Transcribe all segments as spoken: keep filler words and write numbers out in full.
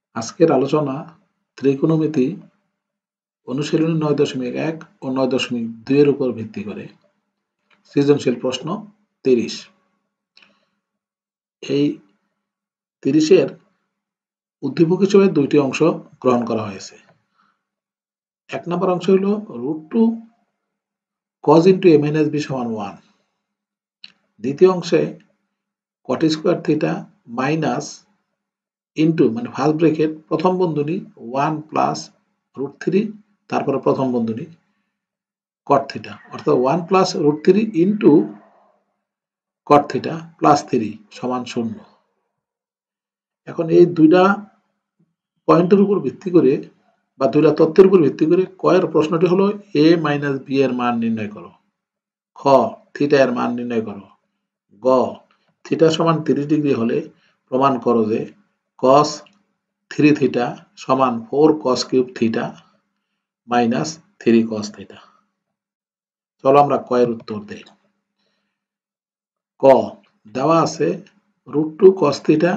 আজকের আলোচনা ত্রিকোণমিতি অনুশীলনী নয় দশমিক এক ও নয় দশমিক দুই এর উপর ভিত্তি করে সৃজনশীল প্রশ্ন তিরিশ। এই তিরিশের উদ্দীপক হিসেবে দুইটি অংশ গ্রহণ করা হয়েছে। এক নম্বর অংশ হল root two cos into A minus B সমান ওয়ান। দ্বিতীয় অংশে cot square theta minus into মানে ফার্স্ট ব্রেকেট প্রথম বন্ধনী ওয়ান প্লাস রুট থ্রি তারপরে প্রথম বন্ধনী কট থিটা, অর্থাৎ one plus root three into cot theta plus three সমান শূন্য। এখন এই দুইটা পয়েন্টের উপর ভিত্তি করে বা দুইটা তথ্যের উপর ভিত্তি করে কয়ের প্রশ্নটি হলো এ মাইনাস বি এর মান নির্ণয় করো। খ থিটা এর মান নির্ণয় করো। গ থিটা সমান তিরিশ ডিগ্রি হলে প্রমাণ করো যে কস থ্রি থিটা সমান four cos cube theta minus three cos theta. চলো আমরা কয়ের উত্তর দেই। ক দেওয়া আছে root two cos theta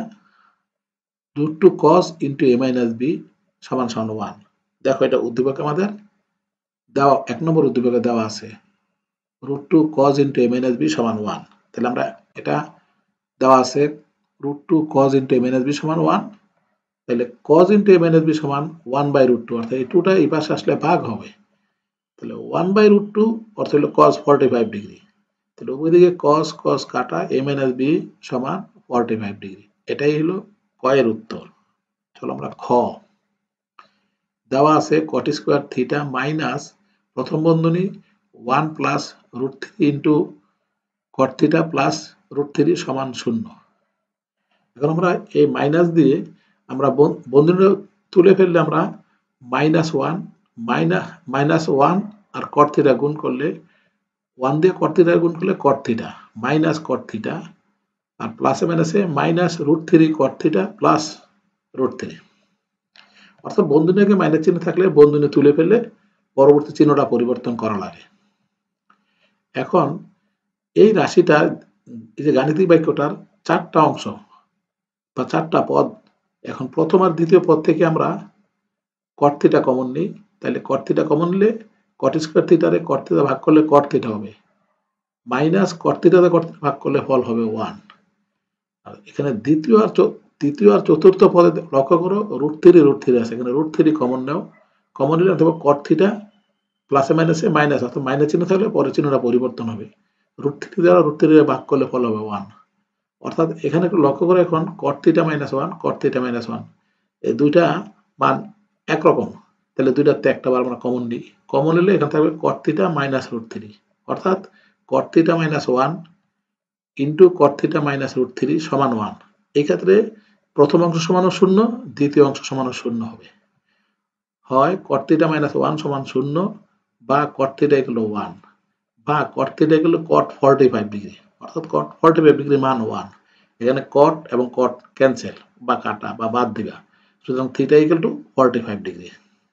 root two cos into A minus B সমান সমান ওয়ান। দেখো এটা উদ্দীপক আমাদের দেওয়া, এক নম্বর উদ্দীপকে দেওয়া আছে root two cos into A minus B সমান ওয়ান। তাহলে আমরা এটা দেওয়া আছে root two cos into A minus B সমান ওয়ান। তাহলে cos into A minus B সমান ওয়ান বাই রুট টু, অর্থাৎ এই টুটা এই পাশে আসলে ভাগ হবে। তাহলে ওয়ান বাই রুট টু অর্থ হলো কস ফর্টি ফাইভ ডিগ্রি। তাহলে উভয় দিকে কস কস কাটা এ মাইনাস বি সমান ফর্টি ফাইভ ডিগ্রি। এটাই হলো কয়ের উত্তর। চলো আমরা খ দেওয়া আছে কট স্কোয়ার থিটা মাইনাস প্রথম বন্ধনী one plus root three into cot theta plus root three সমান শূন্য। এখন আমরা এই মাইনাস দিয়ে আমরা বন্ধনী তুলে ফেললে আমরা minus one minus minus one আর কট থিটা গুণ করলে ওয়ান দিয়ে কট থিটা গুণ করলে cot theta minus cot theta আর প্লাসে মাইনাসে minus root three cot theta plus root three. অর্থাৎ বন্ধনীকে মাইনাস চিহ্ন থাকলে বন্ধনী তুলে ফেললে পরবর্তী চিহ্নটা পরিবর্তন করা লাগে। এখন এই রাশিটা এই যে গাণিতিক বাক্যটার চারটা অংশ বা চারটা পদ। এখন প্রথম আর দ্বিতীয় পদ থেকে আমরা কট থিটা কমন নিই। তাহলে কট থিটা কমন নিলে কট স্কোয়ার থিটারে কট থিটা ভাগ করলে কট থিটা হবে মাইনাস কট থিটাতে কট থিটা ভাগ করলে ফল হবে ওয়ান। আর এখানে দ্বিতীয় আর তৃতীয় আর চতুর্থ পদে লক্ষ্য করো রুট থ্রি রুট থ্রি আছে, এখানে রুট থ্রি কমন নাও। কমন নিলে অথবা কট থিটা প্লাসে মাইনাসে মাইনাস, অর্থাৎ মাইনাস চিহ্ন থাকলে পরের চিহ্নটা পরিবর্তন হবে। রুট থ্রি দ্বারা রুট থ্রি ভাগ করলে ফল হবে ওয়ান। অর্থাৎ এখানে একটু লক্ষ্য করে এখন cot theta minus one cot theta minus one এই দুইটা মান একরকম। তাহলে দুইটাতে একটা বার আমরা কমন নিই। কমন নিলে এখানে থাকবে cot theta minus root three, অর্থাৎ cot theta minus one into cot theta minus root three সমান ওয়ান। এই ক্ষেত্রে প্রথম অংশ সমান শূন্য, দ্বিতীয় অংশ সমান শূন্য হবে। হয় কট থিটা মাইনাস ওয়ান সমান শূন্য বা কট থিটা ইকুয়াল ওয়ান বা cot theta equal cot forty five degree, অর্থাৎ কট ফর্টি ফাইভ ডিগ্রি মান ওয়ান। এখানে কট এবং কট ক্যান্সেল বা কাটা বা বাদ দিবা, সুতরাং theta equal to forty five degree.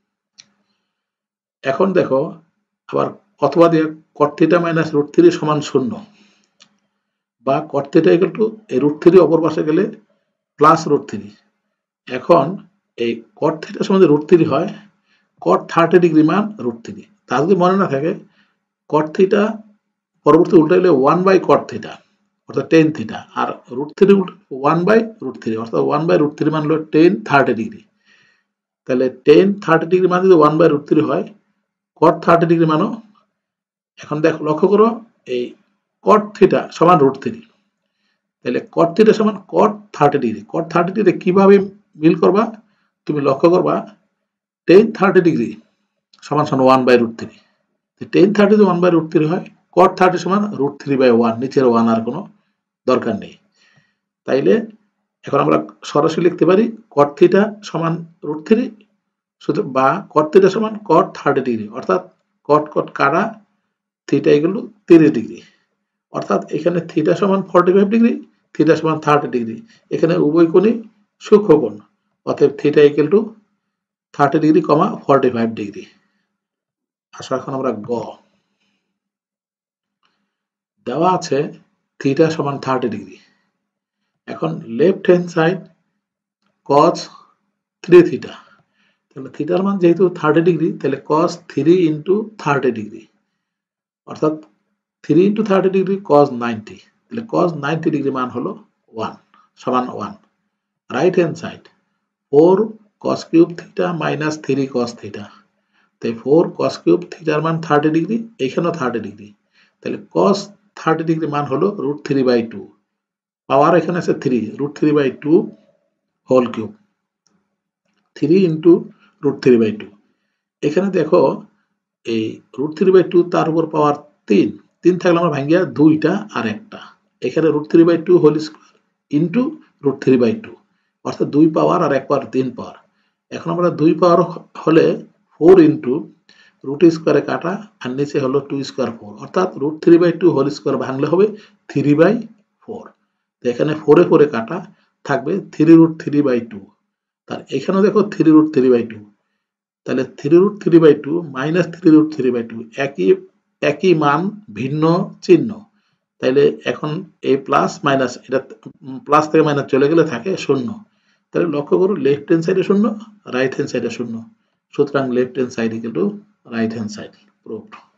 এখন দেখো আবার অথবা দিয়ে cot theta minus root three সমান শূন্য বা কট থিটা ইকুয়াল টু এই রুট থ্রি অপর পাশে গেলে প্লাস রুট থ্রি। এখন এই কট থিটা সমান রুট থ্রি হয় কট থার্টি ডিগ্রি মান রুট থ্রি। তা যদি মনে না থাকে কট থিটা পরবর্তী উল্টা গেলে ওয়ান বাই কট থিটা অর্থাৎ টেন থিটা আর root three one by root three অর্থাৎ ওয়ান বাই রুট থ্রি মান হলো টেন থার্টি ডিগ্রি। তাহলে টেন থার্টি ডিগ্রি মান যদি ওয়ান বাই রুট থ্রি হয় কট থার্টি ডিগ্রি মানও। এখন দেখো লক্ষ্য করো এই কট থিটা সমান রুট থ্রি, তাহলে কট থিটা সমান cot thirty degree. Cot thirty degree কিভাবে মিল করবা তুমি লক্ষ্য করবা টেন থার্টি ডিগ্রি সমান সমান one by root three. Tan thirty যদি ওয়ান বাই রুট থ্রি হয় কট থার্টি সমান রুট থ্রি বাই ওয়ান, নিচের ওয়ান আর কোনো দরকার নেই। তাইলে এখন আমরা সরাসরি লিখতে পারি কট থিটা সমান রুট থ্রি শুধু বা কট থিটা সমান কট থার্টি ডিগ্রি, অর্থাৎ কট কট কাটা থিটা এগুলো তিরিশ ডিগ্রি। অর্থাৎ এখানে থিটা সমান ফর্টি ফাইভ ডিগ্রি থিটা সমান থার্টি ডিগ্রি, এখানে উভয় কোণই সূক্ষ্মকোণ, অতএব theta equal to thirty degree comma forty five degree. আসো এখন আমরা গ দেওয়া আছে থিটা সমান থার্টি ডিগ্রি। এখন left hand side cos three theta, তাহলে থিটার মান যেহেতু থার্টি ডিগ্রি তাহলে cos three into thirty degree, অর্থাৎ three into thirty degree cos ninety, তাহলে কস নাইনটি ডিগ্রি মান হলো ওয়ান সমান one. Right hand side four cos cube theta minus three cos theta, তাই ফোর কস কিউব থিটার মান thirty degree, এইখানেও thirty degree, তাহলে কস থার্টি ডিগ্রি মান হলো root three by two, power এখানে আছে three, root three by two whole cube, three into root three by two. এখানে দেখো এই রুট থ্রি বাই টু তার উপর পাওয়ার তিন, তিন থাকলে আমরা ভাঙ্গিয়া দুইটা আর একটা, এখানে root three by two whole square into root three by two, অর্থাৎ দুই পাওয়ার আর এক পাওয়ার তিন পাওয়ার। এখন আমরা দুই পাওয়ার হলে ফোর ইন্টু রুট স্কোয়ারে কাটা আর নিচে হলো টু স্কোয়ার ফোর, অর্থাৎ root three by two whole square ভাঙলে হবে থ্রি বাই ফোর, এখানে ফোরে ফোরে কাটা থাকবে three root three by two, তার এখানে দেখো three root three by two, তাহলে three root three by two minus three root three by two, একই একই মান ভিন্ন চিহ্ন, তাইলে এখন এই প্লাস মাইনাস এটা প্লাস থেকে মাইনাস চলে গেলে থাকে শূন্য, তাহলে লক্ষ্য করো লেফট হ্যান্ড সাইডে শূন্য, রাইট হ্যান্ড সাইডে শূন্য, সুতরাং left hand side equal to right hand side proved.